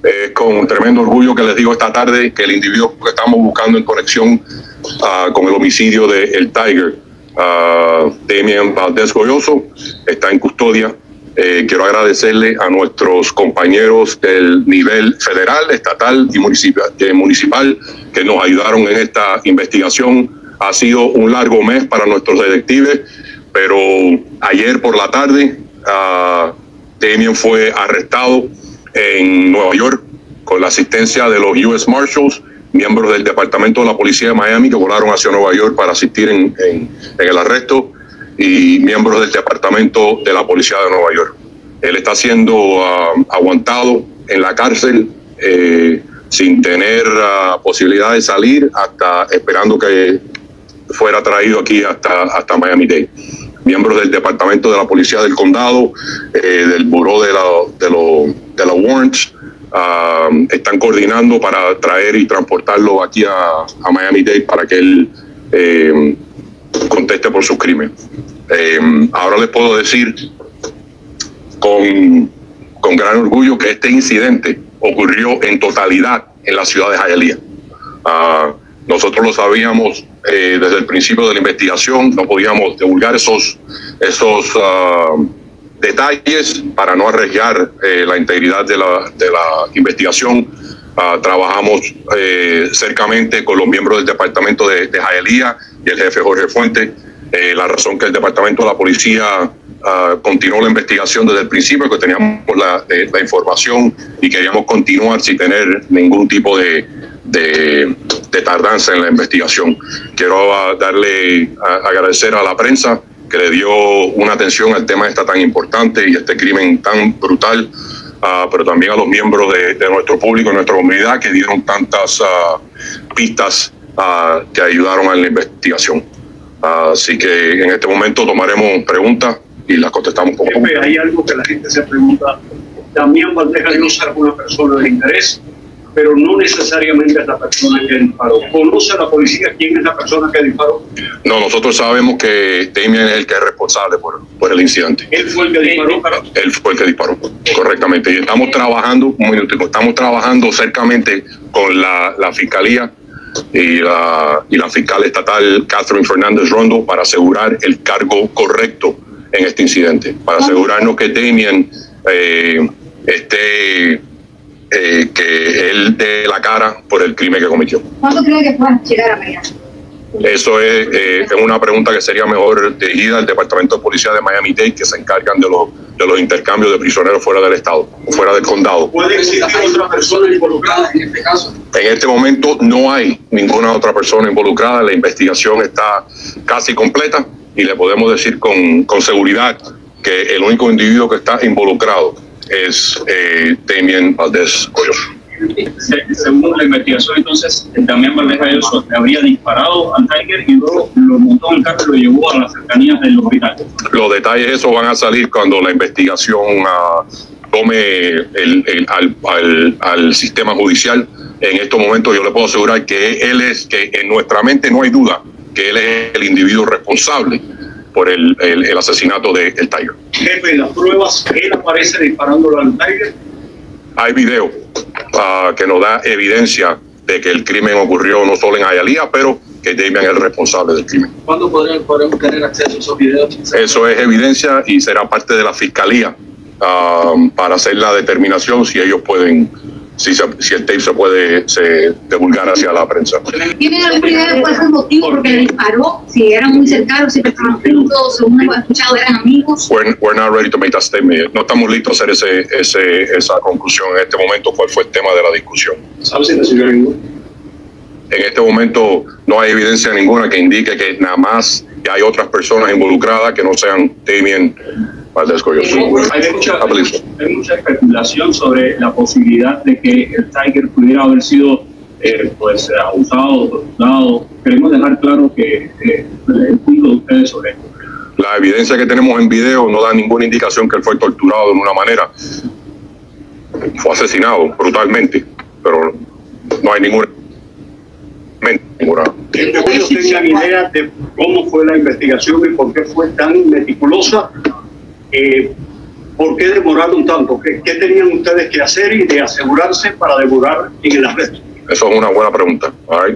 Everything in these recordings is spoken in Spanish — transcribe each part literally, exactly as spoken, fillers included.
Es eh, con tremendo orgullo que les digo esta tarde que el individuo que estamos buscando en conexión uh, con el homicidio de El Tiger, uh, Damian Valdez Goyoso, está en custodia. Eh, quiero agradecerle a nuestros compañeros del nivel federal, estatal y municipal, eh, municipal que nos ayudaron en esta investigación. Ha sido un largo mes para nuestros detectives, pero ayer por la tarde uh, Damian fue arrestado en Nueva York con la asistencia de los U S Marshals, miembros del Departamento de la Policía de Miami que volaron hacia Nueva York para asistir en, en, en el arresto, y miembros del Departamento de la Policía de Nueva York. Él está siendo uh, aguantado en la cárcel eh, sin tener uh, posibilidad de salir, hasta esperando que fuera traído aquí hasta, hasta Miami-Dade. Miembros del Departamento de la Policía del Condado, eh, del Buró de la, de lo, de la Warrants, uh, están coordinando para traer y transportarlo aquí a, a Miami-Dade para que él eh, conteste por sus crímenes. Eh, ahora les puedo decir con, con gran orgullo que este incidente ocurrió en totalidad en la ciudad de Hialeah. Uh, nosotros lo sabíamos eh, desde el principio de la investigación, no podíamos divulgar esos, esos uh, detalles para no arriesgar eh, la integridad de la, de la investigación. Uh, trabajamos eh, cercamente con los miembros del departamento de, de Hialeah y el jefe Jorge Fuentes. Eh, la razón que el departamento de la policía uh, continuó la investigación desde el principio, que teníamos la, de, la información y queríamos continuar sin tener ningún tipo de, de, de tardanza en la investigación. Quiero uh, darle uh, agradecer a la prensa que le dio una atención al tema este tan importante y este crimen tan brutal, uh, pero también a los miembros de, de nuestro público y nuestra comunidad que dieron tantas uh, pistas uh, que ayudaron a la investigación. Uh, así que en este momento tomaremos preguntas y las contestamos poco a poco. Hay algo que la gente se pregunta. Damian Valdez Goyoso es una persona de interés, pero no necesariamente es la persona que disparó. ¿Conoce la policía quién es la persona que disparó? No, nosotros sabemos que Damian es el que es responsable por, por el incidente. ¿Él fue el que disparó? Él fue el que disparó, correctamente. Y estamos trabajando, un minutico, estamos trabajando cercamente con la, la Fiscalía y la, y la fiscal estatal Catherine Fernández Rondo para asegurar el cargo correcto en este incidente, para asegurarnos que Damian eh, esté, eh, que él dé la cara por el crimen que cometió. ¿Cuándo cree que puedan llegar a Miami? Eso es, eh, es una pregunta que sería mejor dirigida al Departamento de Policía de Miami-Dade, que se encargan de los, de los intercambios de prisioneros fuera del estado, fuera del condado. ¿Puede existir otra persona involucrada en este caso? En este momento no hay ninguna otra persona involucrada. La investigación está casi completa y le podemos decir con, con seguridad que el único individuo que está involucrado es eh, Damian Valdez Goyoso. Según la investigación, entonces, Damian Valdez Goyoso habría disparado al Tiger y luego lo montó en el carro y lo llevó a las cercanías del hospital. Los detalles de eso van a salir cuando la investigación uh, tome el, el, al, al, al sistema judicial. En estos momentos yo le puedo asegurar que él es, que en nuestra mente no hay duda que él es el individuo responsable por el, el, el asesinato de El Tiger. Jefe, las pruebas, él aparece disparándolo al Tiger. Hay video uh, que nos da evidencia de que el crimen ocurrió no solo en Hialeah, pero que Damian es el responsable del crimen. ¿Cuándo podremos tener acceso a esos videos? Eso es evidencia y será parte de la fiscalía uh, para hacer la determinación si ellos pueden, si, se, si el tape se puede se divulgar hacia la prensa. ¿Tienen alguna idea de cuál fue el motivo por qué disparó? Si eran muy cercanos, si estaban juntos, según hemos escuchado, eran amigos. We're, we're not ready to make that statement. No estamos listos a hacer ese, ese, esa conclusión en este momento. ¿Cuál fue el tema de la discusión? ¿Sabes si recibió ninguno? En este momento no hay evidencia ninguna que indique que nada más que hay otras personas involucradas que no sean Damian Valdez Goyoso. Hay mucha, hay mucha especulación sobre la posibilidad de que el Tiger pudiera haber sido eh, pues, abusado, torturado. Queremos dejar claro que eh, el punto de ustedes sobre esto. La evidencia que tenemos en video no da ninguna indicación que él fue torturado de ninguna manera. Fue asesinado brutalmente, pero no hay ninguna... ninguna. ¿Ellos tenían idea de cómo fue la investigación y por qué fue tan meticulosa? Eh, ¿Por qué demoraron tanto? ¿Qué, qué tenían ustedes que hacer y de asegurarse para demorar en el arresto? Eso es una buena pregunta. Right.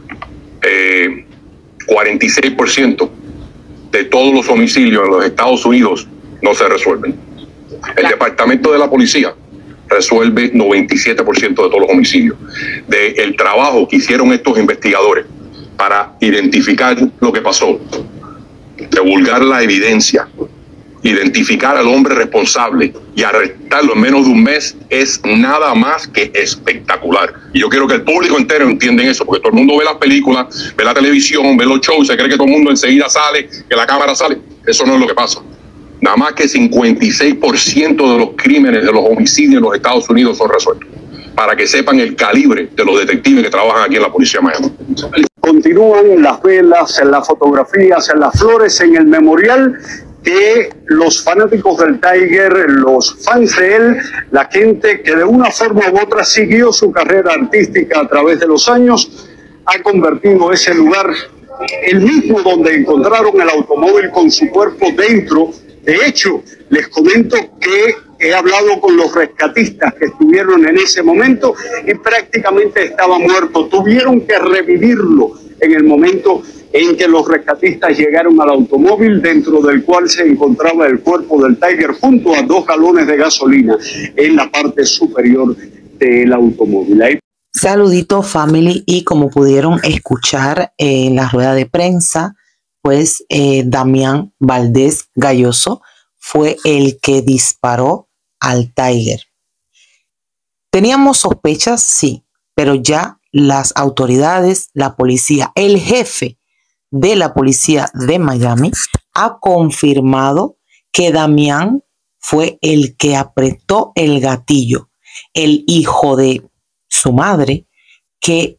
Eh, cuarenta y seis por ciento de todos los homicidios en los Estados Unidos no se resuelven. El Departamento de la Policía resuelve noventa y siete por ciento de todos los homicidios. Del trabajo que hicieron estos investigadores para identificar lo que pasó, divulgar la evidencia, identificar al hombre responsable y arrestarlo en menos de un mes es nada más que espectacular. Y yo quiero que el público entero entienda eso, porque todo el mundo ve las películas, ve la televisión, ve los shows, se cree que todo el mundo enseguida sale, que la cámara sale. Eso no es lo que pasa. Nada más que cincuenta y seis por ciento de los crímenes, de los homicidios en los Estados Unidos son resueltos. Para que sepan el calibre de los detectives que trabajan aquí en la Policía de Miami. Continúan las velas, en las fotografías, en las flores, en el memorial que los fanáticos del Tiger, los fans de él, la gente que de una forma u otra siguió su carrera artística a través de los años, ha convertido ese lugar, el mismo donde encontraron el automóvil con su cuerpo dentro. De hecho, les comento que he hablado con los rescatistas que estuvieron en ese momento y prácticamente estaba muerto. Tuvieron que revivirlo en el momento en que los rescatistas llegaron al automóvil, dentro del cual se encontraba el cuerpo del Tiger junto a dos galones de gasolina en la parte superior del automóvil. Ahí... Saludito, family, y como pudieron escuchar eh, en la rueda de prensa, pues eh, Damián Valdés Gayoso fue el que disparó al Tiger. ¿Teníamos sospechas? Sí, pero ya las autoridades, la policía, el jefe de la policía de Miami ha confirmado que Damián fue el que apretó el gatillo, el hijo de su madre, que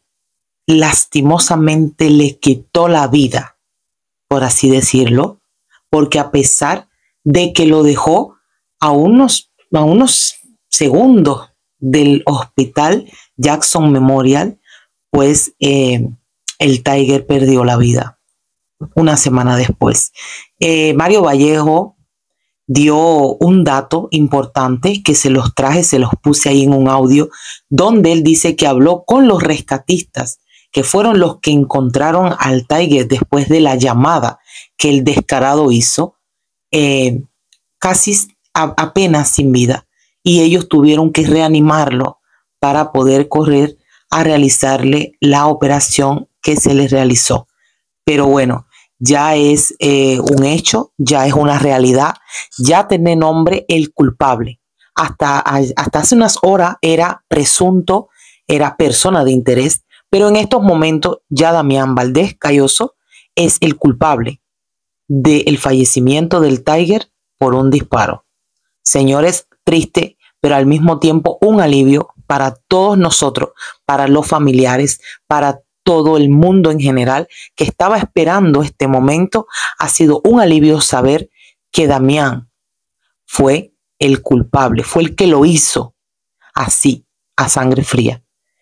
lastimosamente le quitó la vida, por así decirlo, porque a pesar de que lo dejó a unos, a unos segundos del hospital Jackson Memorial, pues eh, el Tiger perdió la vida una semana después. Eh, Mario Vallejo dio un dato importante que se los traje, se los puse ahí en un audio, donde él dice que habló con los rescatistas, que fueron los que encontraron al Tiger después de la llamada que el descarado hizo, eh, casi a, apenas sin vida, y ellos tuvieron que reanimarlo para poder correr a realizarle la operación que se les realizó. Pero bueno, ya es eh, un hecho, ya es una realidad, ya tiene nombre el culpable. Hasta, hasta hace unas horas era presunto, era persona de interés, pero en estos momentos ya Damián Valdés Gayoso es el culpable del fallecimiento del Tiger por un disparo. Señores, triste, pero al mismo tiempo un alivio para todos nosotros, para los familiares, para todo el mundo en general que estaba esperando este momento. Ha sido un alivio saber que Damián fue el culpable, fue el que lo hizo así, a sangre fría.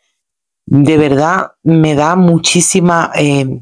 De verdad me da muchísima eh,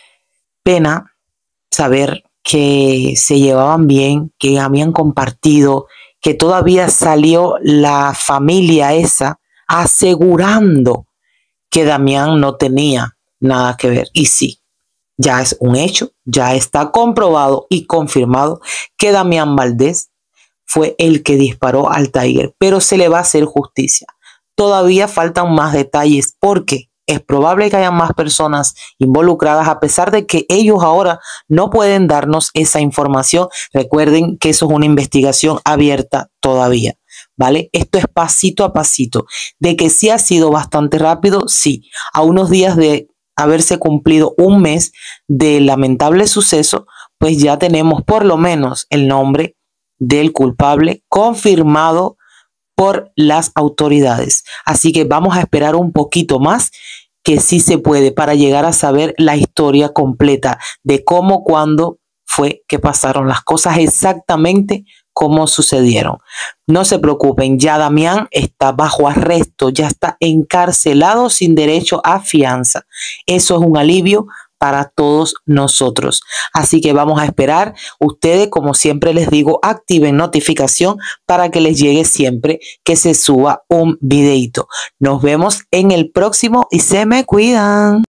pena saber que se llevaban bien, que habían compartido, que todavía salió la familia esa asegurando que Damián no tenía nada que ver. Y sí, ya es un hecho, ya está comprobado y confirmado que Damián Valdés fue el que disparó al Tiger, pero se le va a hacer justicia. Todavía faltan más detalles porque es probable que haya más personas involucradas, a pesar de que ellos ahora no pueden darnos esa información. Recuerden que eso es una investigación abierta todavía, ¿vale? Esto es pasito a pasito. De que sí ha sido bastante rápido, sí. A unos días de haberse cumplido un mes del lamentable suceso, pues ya tenemos por lo menos el nombre del culpable confirmado por las autoridades. Así que vamos a esperar un poquito más, que sí se puede, para llegar a saber la historia completa de cómo, cuándo fue que pasaron las cosas, exactamente cómo sucedieron. No se preocupen, ya Damián está bajo arresto, ya está encarcelado sin derecho a fianza. Eso es un alivio para todos nosotros. Así que vamos a esperar. Ustedes, como siempre les digo, activen notificación para que les llegue siempre que se suba un videito. Nos vemos en el próximo y se me cuidan.